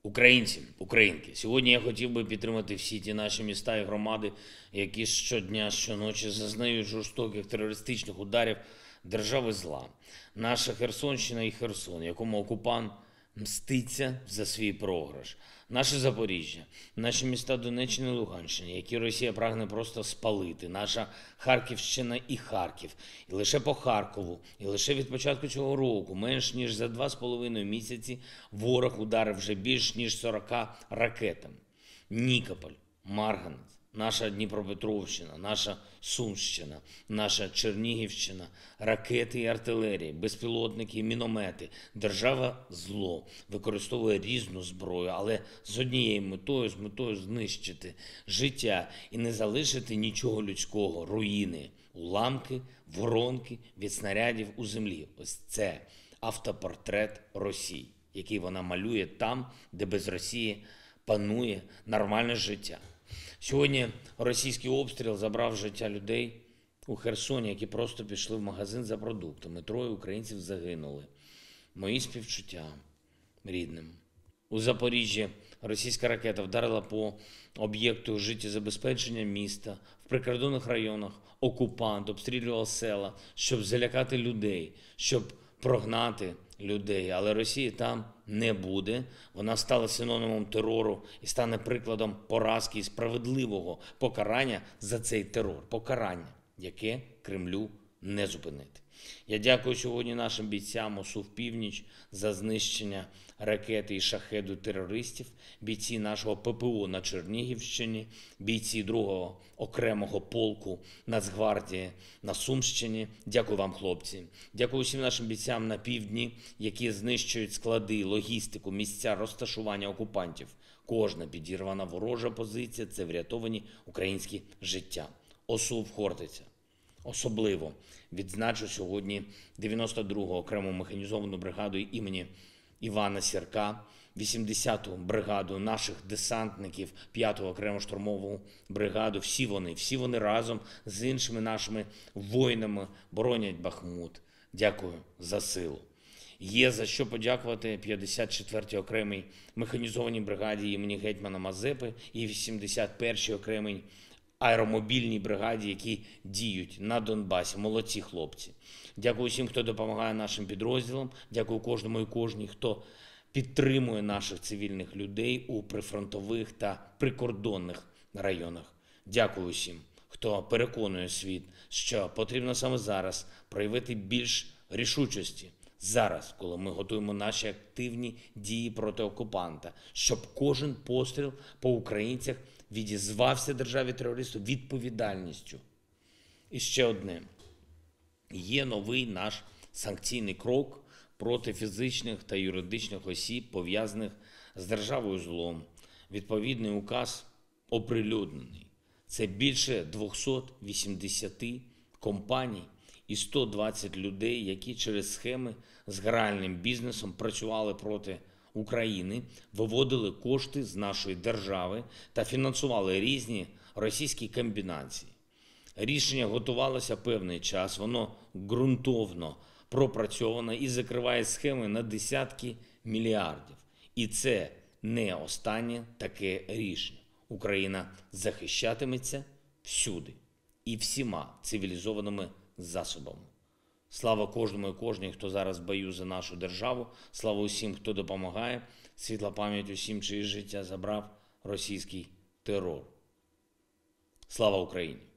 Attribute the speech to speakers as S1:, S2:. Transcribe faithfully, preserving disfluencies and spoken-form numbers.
S1: Українці, українки, сьогодні я хотів би підтримати всі ті наші міста і громади, які щодня, щоночі зазнають жорстоких терористичних ударів держави зла. Наша Херсонщина і Херсон, якому окупант мститься за свій програш. Наше Запоріжжя, наші міста Донеччини і Луганщини, які Росія прагне просто спалити. Наша Харківщина і Харків. І лише по Харкову, і лише від початку цього року, менш ніж за два з половиною місяці, ворог ударив вже більш ніж сорока ракетами. Нікополь, Марганець, наша Дніпропетровщина, наша Сумщина, наша Чернігівщина, ракети і артилерії, безпілотники і міномети. Держава зло використовує різну зброю, але з однією метою, з метою знищити життя і не залишити нічого людського, руїни, уламки, воронки від снарядів у землі. Ось це автопортрет Росії, який вона малює там, де без Росії панує нормальне життя. Сьогодні російський обстріл забрав життя людей у Херсоні, які просто пішли в магазин за продуктами. Троє українців загинули. Мої співчуття рідним. У Запоріжжі російська ракета вдарила по об'єкту життєзабезпечення міста. В прикордонних районах окупант обстрілював села, щоб залякати людей, щоб прогнати людей. Але Росії там не буде. Вона стала синонімом терору і стане прикладом поразки і справедливого покарання за цей терор. Покарання, яке Кремлю не зупинити. Я дякую сьогодні нашим бійцям ОСУ «Північ» за знищення ракети і шахеду терористів, бійці нашого ППО на Чернігівщині, бійці другого окремого полку Нацгвардії на Сумщині. Дякую вам, хлопці. Дякую всім нашим бійцям на півдні, які знищують склади, логістику, місця розташування окупантів. Кожна підірвана ворожа позиція – це врятовані українські життя. ОСУ Хортиця. Особливо відзначу сьогодні дев'яносто другу окрему механізовану бригаду імені Івана Сірка, вісімдесяту бригаду наших десантників, п'яту окрему штурмову бригаду. Всі вони, всі вони разом з іншими нашими воїнами боронять Бахмут. Дякую за силу. Є за що подякувати п'ятдесят четвертій окремій механізованій бригаді імені гетьмана Мазепи і вісімдесят першій окремій аеромобільній бригаді, які діють на Донбасі. Молодці хлопці. Дякую всім, хто допомагає нашим підрозділам. Дякую кожному і кожній, хто підтримує наших цивільних людей у прифронтових та прикордонних районах. Дякую всім, хто переконує світ, що потрібно саме зараз проявити більш рішучості. Зараз, коли ми готуємо наші активні дії проти окупанта, щоб кожен постріл по українцях відізвався державі-терористу відповідальністю. І ще одне. Є новий наш санкційний крок проти фізичних та юридичних осіб, пов'язаних з державою злом. Відповідний указ оприлюднений. Це більше двісті вісімдесят компаній і сто двадцять людей, які через схеми з гральним бізнесом працювали проти України, виводили кошти з нашої держави та фінансували різні російські комбінації. Рішення готувалося певний час, воно ґрунтовно пропрацьовано і закриває схеми на десятки мільярдів. І це не останнє таке рішення. Україна захищатиметься всюди і всіма цивілізованими засобами. Слава кожному і кожній, хто зараз в бою за нашу державу. Слава усім, хто допомагає. Світла пам'ять усім, чиї життя забрав російський терор. Слава Україні!